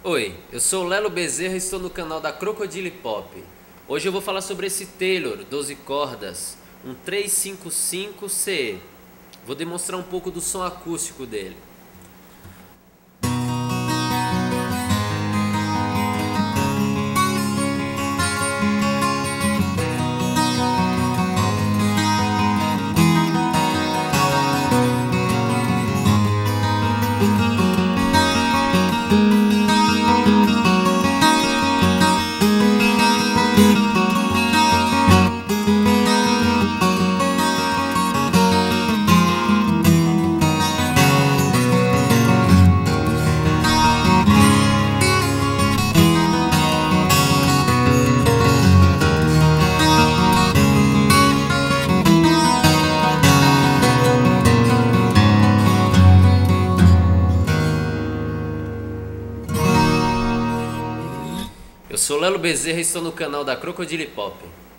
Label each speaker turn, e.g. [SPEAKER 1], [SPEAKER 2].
[SPEAKER 1] Oi, eu sou o Lelo Bezerra e estou no canal da Crocodile Pop. Hoje eu vou falar sobre esse Taylor 12 cordas, um 355CE. Vou demonstrar um pouco do som acústico dele. Eu sou Lelo Bezerra e estou no canal da Crocodile Pop.